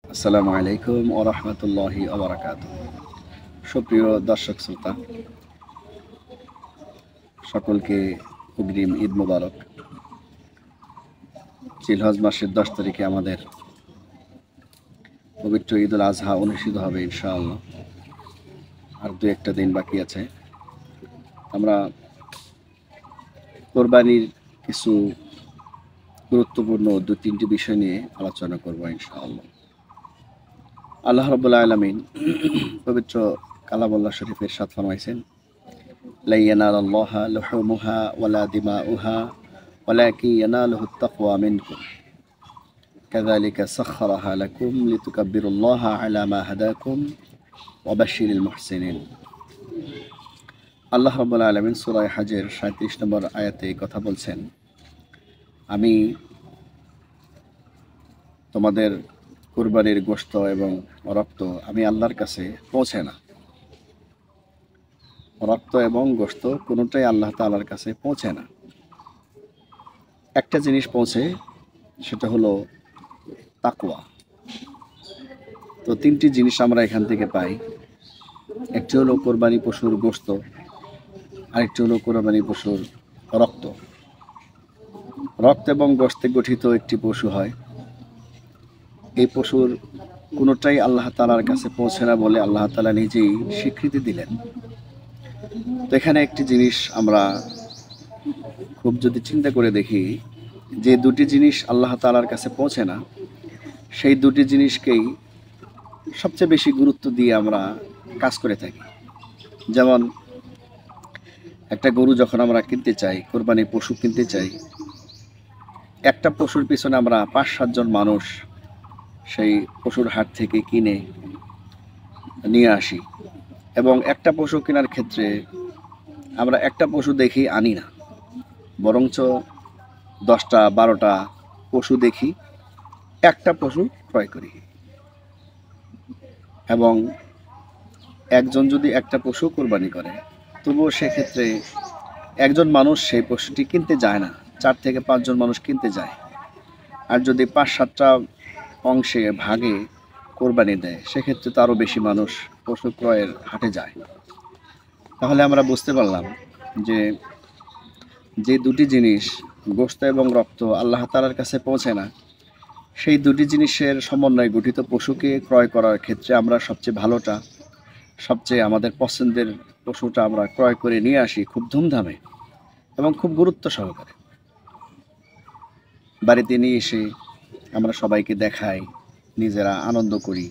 আসসালামু আলাইকুম ওয়া রাহমাতুল্লাহি ওয়া বারাকাতুহু। সুপ্রিয় দর্শক শ্রোতা, সকলকে অগ্রিম ঈদ মোবারক। জিলহজ মাসের 10 তারিখে আমাদের পবিত্র ঈদুল আজহা অনুষ্ঠিত হবে ইনশাআল্লাহ। আর দু একটা দিন বাকি আছে। আমরা কোরবানির কিছু গুরুত্বপূর্ণ 2-3টি বিষয় নিয়ে আলোচনা করব ইনশাআল্লাহ। আল্লাহ রাব্বুল আলামিন পবিত্র কালামুল্লাহ শরীফে ইরশাদ ফরমাইছেন, লা ইয়ানালাল্লাহা লুহুমুহা ওয়ালা দিমাউহা ওয়ালাকিন ইয়ানালুহুত তাকওয়া মিনকুম কাযালিকা সাখখারাহা লাকুম লিতুকাব্বিরুল্লাহা আলা মা হাদাকুম ওয়া বাশশিরিল মুহসিনিন। আল্লাহ রাব্বুল আলামিন সূরা হজের 37 নম্বর আয়াতে কথা বলছেন, আমি তোমাদের কুরবানির গোশত এবং রক্ত আমি আল্লাহর কাছে পৌঁছে না। রক্ত এবং গোশত কোনোটাই আল্লাহ তাআলার কাছে পৌঁছে না। একটা জিনিস পৌঁছে, সেটা হলো তাকওয়া। তো 3টি জিনিস আমরা এখান থেকে পাই। একটি হলো কোরবানি পশুর গোশত, আরেকটি হলো কোরবানি পশুর রক্ত। রক্ত এবং গোশতে গঠিত একটি পশু হয়। এই পশুর কোনোটাই আল্লাহ তাআলার কাছে পৌঁছে না বলে আল্লাহ তাআলা নিজেই স্বীকৃতি দিলেন। তো এখানে একটি জিনিস আমরা খুব যদি চিন্তা করে দেখি, যে দুটি জিনিস আল্লাহ তাআলার কাছে পৌঁছে না, সেই দুটি জিনিসকেই সবচেয়ে বেশি গুরুত্ব দিয়ে আমরা কাজ করে থাকি। যেমন একটা গরু যখন আমরা কিনতে চাই, কোরবানির পশু কিনতে চাই, একটা পশুর পিছনে আমরা 5-7 জন মানুষ সেই পশুর হাট থেকে কিনে নিয়ে আসি, এবং একটা পশু কেনার ক্ষেত্রে আমরা একটা পশু দেখি আনি না, বরঞ্চ 10টা-12টা পশু দেখি, একটা পশু ক্রয় করি। এবং একজন যদি একটা পশু কোরবানি করে, তবুও সেক্ষেত্রে একজন মানুষ সেই পশুটি কিনতে যায় না, 4 থেকে 5 জন মানুষ কিনতে যায়। আর যদি 5-7টা অংশে ভাগে কোরবানি দেয়, সেক্ষেত্রে তো আরও বেশি মানুষ পশু ক্রয়ের হাটে যায়। তাহলে আমরা বুঝতে পারলাম যে যে দুটি জিনিস, গোশত এবং রক্ত, আল্লাহ তাআলার কাছে পৌঁছে না, সেই দুটি জিনিসের সমন্বয়ে গঠিত পশুকে ক্রয় করার ক্ষেত্রে আমরা সবচেয়ে ভালোটা, সবচেয়ে আমাদের পছন্দের পশুটা আমরা ক্রয় করে নিয়ে আসি খুব ধুমধামে এবং খুব গুরুত্ব সহকারে। বাড়িতে নিয়ে এসে আমরা সবাইকে দেখাই, নিজেরা আনন্দ করি।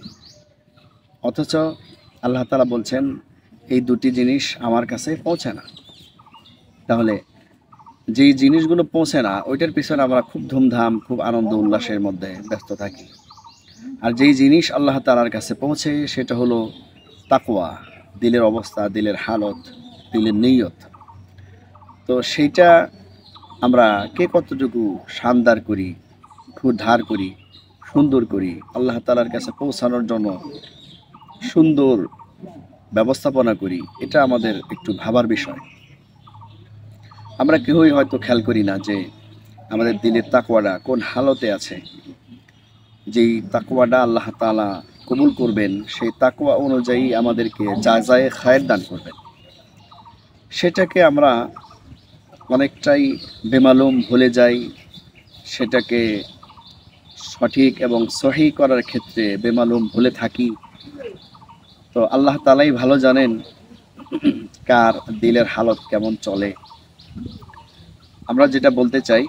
অথচ আল্লাহ তাআলা বলছেন, এই দুটি জিনিস আমার কাছে পৌঁছে না। তাহলে যেই জিনিসগুলো পৌঁছে না, ওইটার পিছনে আমরা খুব ধুমধাম, খুব আনন্দ উল্লাসের মধ্যে ব্যস্ত থাকি। আর যেই জিনিস আল্লাহ তাআলার কাছে পৌঁছে, সেটা হলো তাকওয়া, দিলের অবস্থা, দিলের হালত, দিলের নিয়ত। তো সেইটা আমরা কে কতটুকু শানদার করি, ধার করি, সুন্দর করি, আল্লাহ তাআলার কাছে পৌঁছানোর জন্য সুন্দর ব্যবস্থাপনা করি, এটা আমাদের একটু ভাবার বিষয়। আমরা কেউই হয়তো খেয়াল করি না যে আমাদের দিলের তাকওয়াটা কোন হালতে আছে। যেই তাকওয়াটা আল্লাহ তাআলা কবুল করবেন, সেই তাকওয়া অনুযায়ী আমাদেরকে জাযায়ে খায়ের দান করবেন। সেটাকে আমরা অনেকটাই বেমালুম ভুলে যাই, সেটাকে সঠিক এবং সহি করার ক্ষেত্রে বেমালুম ভুলে থাকি। তো আল্লাহ তাআলাই ভালো জানেন কার দিলের হালত কেমন চলে। আমরা যেটা বলতে চাই,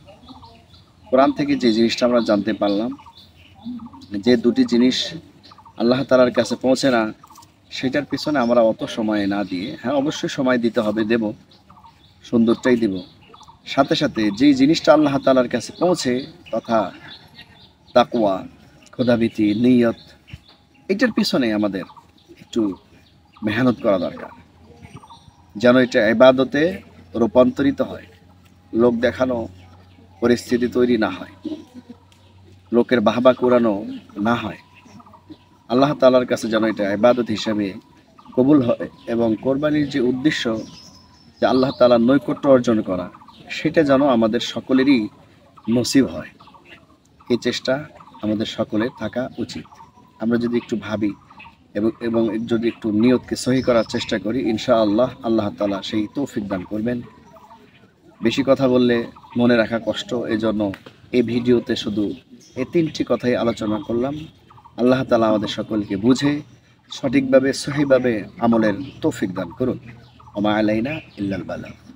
কোরআন থেকে যে জিনিসটা আমরা জানতে পারলাম, যে দুটি জিনিস আল্লাহ তাআলার কাছে পৌঁছে না, সেটার পিছনে আমরা অত সময় না দিয়ে, হ্যাঁ অবশ্যই সময় দিতে হবে, দেব, সুন্দরটাই দেব, সাথে সাথে যেই জিনিসটা আল্লাহ তাআলার কাছে পৌঁছে, তথা তাকওয়া, খোদাভীতি, নিয়ত, এটার পিছনে আমাদের একটু মেহনত করা দরকার, যেন এটা ইবাদতে রূপান্তরিত হয়, লোক দেখানো পরিস্থিতি তৈরি না হয়, লোকের বাহবা কুড়ানো না হয়। আল্লাহ তাআলার কাছে যেন এটা ইবাদত হিসেবে কবুল হয়, এবং কোরবানির যে উদ্দেশ্য, যে আল্লাহ তাআলার নৈকট্য অর্জন করা, সেটা যেন আমাদের সকলেরই নসিব হয়। এই চেষ্টা আমাদের সকলের থাকা উচিত। আমরা যদি একটু ভাবি এবং যদি একটু নিয়তকে সহি করার চেষ্টা করি, ইনশাআল্লাহ আল্লাহ তাআলা সেই তৌফিক দান করবেন। বেশি কথা বললে মনে রাখা কষ্ট, এজন্য এই ভিডিওতে শুধু এই 3টি কথাই আলোচনা করলাম। আল্লাহ তাআলা আমাদের সকলকে বুঝে সঠিকভাবে সহিভাবে আমলের তৌফিক দান করুন। ওমা আলাইনা ইল্লাল বালাগ।